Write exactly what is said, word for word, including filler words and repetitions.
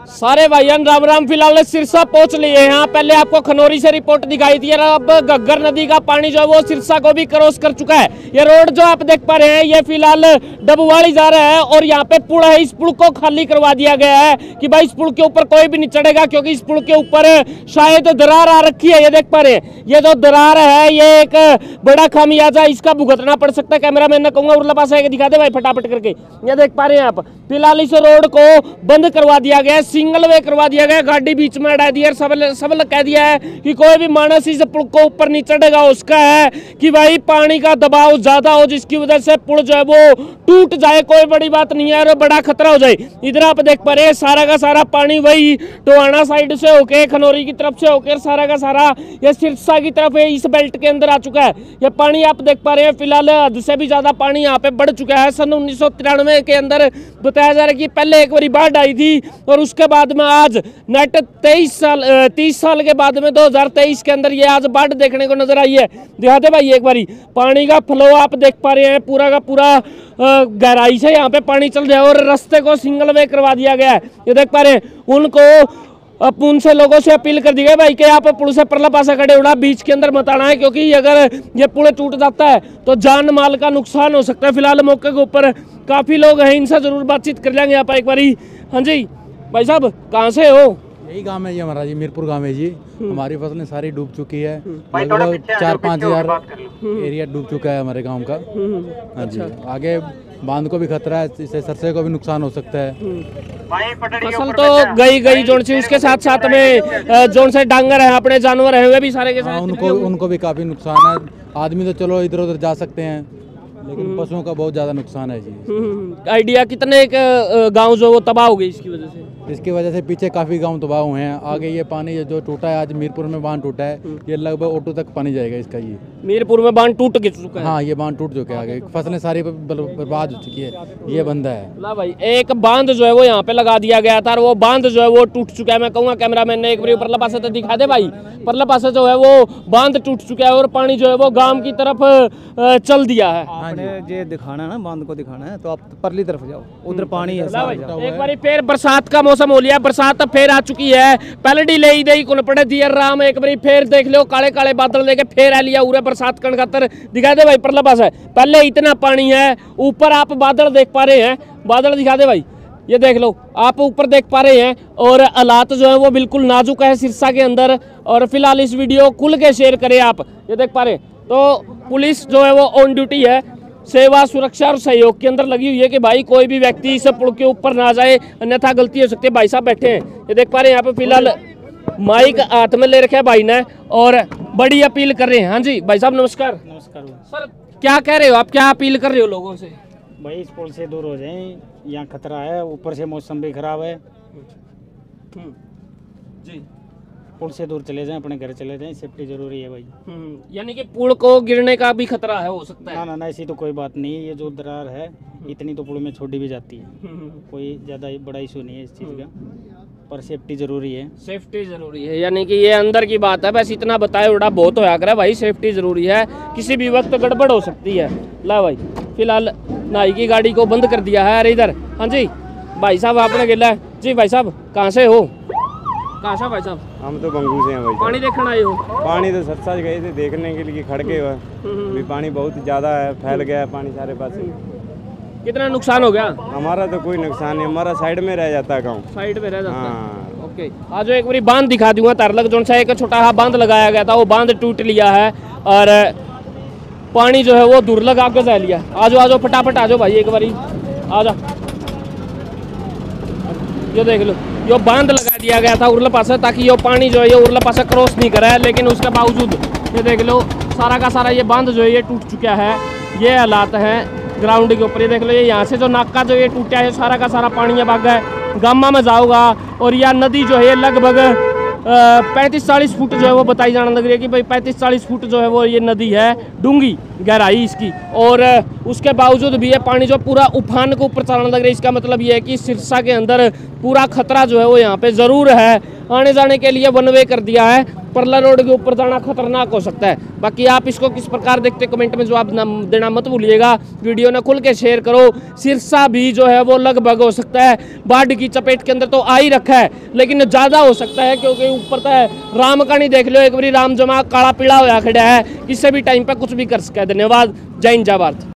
सारे भाईजान राम राम। फिलहाल सिरसा पहुंच लिए हैं। यहाँ पहले आपको खनौरी से रिपोर्ट दिखाई थी, अब घग्गर नदी का पानी जो है वो सिरसा को भी क्रॉस कर चुका है। ये रोड जो आप देख पा रहे हैं ये फिलहाल डबवाड़ी जा रहा है और यहाँ पे पुल है, इस पुल को खाली करवा दिया गया है कि भाई इस पुल के ऊपर कोई भी नहीं चढ़ेगा, क्योंकि इस पुल के ऊपर शायद दरार आ रखी है। ये देख पा रहे हैं, ये जो दरार है ये एक बड़ा खामियाजा इसका भुगतना पड़ सकता है। कैमरा मैन ने कहूंगा उरला पास आके दिखा दे भाई फटाफट करके। ये देख पा रहे हैं आप, फिलहाल इस रोड को बंद करवा दिया गया है, सिंगल वे करवा दिया गया, गाड़ी बीच में अड़ा दी है। सब सब कह दिया है कि कोई भी मानस इस पुल को ऊपर नहीं चढ़ेगा। उसका है कि भाई पानी का दबाव ज्यादा हो जिसकी वजह से पुल जो है वो टूट जाए, कोई बड़ी बात नहीं है और बड़ा खतरा हो जाए। इधर आप देख पा रहे हैं सारा का सारा पानी वही टोहाना साइड से होके खनौरी की तरफ से होकर सारा का सारा ये सिरसा की तरफ है, इस बेल्ट के अंदर आ चुका है। ये पानी आप देख पा रहे हैं फिलहाल हद से भी ज्यादा पानी यहाँ पे बढ़ चुका है। सन उन्नीस सौ तिरानवे के अंदर बताया जा रहा है कि पहले एक बार बाढ़ आई थी और उसके बाद में आज नेट तेईस साल तीस साल के बाद में दो हजार तेईस के अंदर ये आज बाढ़ देखने को नजर आई है। दिखाते भाई एक बारी पानी का फ्लो आप देख पा रहे हैं, पूरा का पूरा गहराई से यहाँ पे पानी चल रहा है और रास्ते को सिंगल वे करवा दिया गया है। ये देख पा रहे हैं, उनको अब उनसे लोगों से अपील कर दी गई भाई कि आप पुल से परला पासा खड़े उड़ा बीच के अंदर मत आना है, क्योंकि अगर ये पुल टूट जाता है तो जान माल का नुकसान हो सकता है। फिलहाल मौके के ऊपर काफी लोग हैं, इनसे जरूर बातचीत कर लेंगे यहाँ पर एक बारी। हाँ जी भाई साहब, कहाँ से हो? यही गांव है जी हमारा जी, मीरपुर गांव है जी। हमारी फसलें सारी डूब चुकी है, लगभग चार पाँच हजार एरिया डूब चुका है हमारे गांव का। हाँ जी, आगे बांध को भी खतरा है, इससे सरसे को भी नुकसान हो सकता है। फसल तो गई गई जोन से, उसके साथ साथ में जोन से डांगर है, अपने जानवर है वे भी सारे के साथ उनको उनको भी काफी नुकसान है। आदमी तो चलो इधर उधर जा सकते हैं, लेकिन पशुओं का बहुत ज्यादा नुकसान है जी। आइडिया कितने गांव जो वो तबाह हो गई इसकी वजह से? इसकी वजह से पीछे काफी गांव तबाह हुए हैं। आगे ये पानी जो टूटा है, आज मीरपुर में बांध टूटा है, ये लगभग ऑटो तक पानी जाएगा इसका। ये मीरपुर में बांध टूट चुका है? हाँ, ये बांध टूट चुका है, आगे फसलें सारी बर्बाद हो चुकी है, ये बंदा है ना भाई। एक बांध जो है वो यहाँ पे लगा दिया गया था और वो बांध जो है वो टूट चुका है। मैं कहूँगा कैमरा मैन ने एक बार परला पासे तो दिखा दे भाई, परला पासे जो है वो बांध टूट चुका है और पानी जो है वो गांव की तरफ चल दिया है। आपने ये दिखाना है ना, बांध को दिखाना है तो आप परली तरफ जाओ, उधर पानी है। एक बार फिर बरसात का मौसम हो लिया, बरसात अब फिर आ चुकी है। पलड़ी ले दे कौन पड़े दियर राम, एक बार फिर देख लो काले काले बादल लेके फिर आ लिया उरे बरसात कण खातर। दिखा दे भाई परला पास है, पहले इतना पानी है, ऊपर आप बादल देख पा रहे हैं, बादल दिखा दे भाई, ये देख लो आप ऊपर देख पा रहे हैं। और हालात जो है वो बिल्कुल नाजुक है सिरसा के अंदर। और फिलहाल इस वीडियो खुल के शेयर करें आप, ये देख पा रहे हैं। तो पुलिस जो है वो ऑन ड्यूटी है, सेवा सुरक्षा और सहयोग के अंदर लगी हुई है कि भाई कोई भी व्यक्ति इस पुल के ऊपर ना जाए, अन्यथा गलती हो सकती है। भाई साहब बैठे हैं, ये देख पा रहे हैं यहाँ पे फिलहाल माइक हाथ में ले रखा है भाई ने और बड़ी अपील कर रहे हैं। हाँ जी भाई साहब नमस्कार। नमस्कार सर, क्या कह रहे हो आप, क्या अपील कर रहे हो लोगों से? भाई इस पुल से दूर हो जाएं, यहाँ खतरा है, ऊपर से मौसम भी खराब है जी। पुल से दूर चले जाएं, अपने घर चले जाएं, सेफ्टी जरूरी है भाई। यानी कि पुल को गिरने का भी खतरा है, हो सकता है? ना ना ना, ऐसी तो कोई बात नहीं है। ये जो दरार है इतनी तो पुल में छोड़ी भी जाती है, कोई ज़्यादा बड़ा इशू नहीं है इस चीज़ का, पर सेफ्टी जरूरी है। सेफ्टी जरूरी है, यानी कि ये अंदर की बात है, बस इतना बताए उड़ा बहुत होया करे भाई, सेफ्टी जरूरी है, किसी भी वक्त गड़बड़ हो सकती है। ला भाई फिलहाल नाई की गाड़ी को बंद कर दिया है। अरे इधर, हाँ जी भाई साहब आपने गिला है जी। भाई साहब कहाँ से हो? कहाँ से भाई साहब? हम तो बंगू से हैं भाई। पानी देखने आए हो? पानी तो सच्चा गए थे देखने के लिए, खड़के हुआ भी पानी बहुत ज्यादा है, फैल गया है पानी सारे पास। कितना नुकसान हो गया? हमारा तो कोई नुकसान नहीं, हमारा साइड में रह जाता है गाँव, साइड में रह जाता है। हाँ। ओके, आज एक बार बांध दिखा दूंगा तारलक जोन सा, एक छोटा सा बांध लगाया गया था, वो बांध टूट लिया है और पानी जो है वो दूर लगा के जा लिया। आजो आजो फटाफट आजो भाई, एक बारी आ जा। ये देख लो, यो बांध लगा दिया गया था उरला पासा, ताकि ये पानी जो है ये उरला पासा क्रॉस नहीं करा है, लेकिन उसके बावजूद ये देख लो सारा का सारा ये बांध जो है ये टूट चुका है। ये हालात हैं ग्राउंड के ऊपर। ये देख लो, ये यहाँ से जो नाका जो ये टूटा है, सारा का सारा पानी ये भागा है, गामा में जाओगा। और यह नदी जो है लगभग पैंतीस चालीस फुट जो है वो बताई जाने लग रही है कि भाई पैंतीस चालीस फुट जो है वो ये नदी है डूंगी। गहराई इसकी, और उसके बावजूद भी ये पानी जो पूरा उफान के ऊपर चलाने लग रहा है। इसका मतलब ये है कि सिरसा के अंदर पूरा खतरा जो है वो यहाँ पे ज़रूर है। आने जाने के लिए वन वे कर दिया है, परला रोड के ऊपर जाना खतरनाक हो सकता है। बाकी आप इसको किस प्रकार देखते कमेंट में जवाब देना मत भूलिएगा। वीडियो ना खुल के शेयर करो। सिरसा भी जो है वो लगभग हो सकता है बाढ़ की चपेट के अंदर तो आ ही रखा है, लेकिन ज़्यादा हो सकता है क्योंकि ऊपर तो है राम का नहीं देख लो, एक बारी राम जमा काला पीला होया खड़ा है, किसी भी टाइम पर कुछ भी कर सके। धन्यवाद, जय हिंद जय भारत।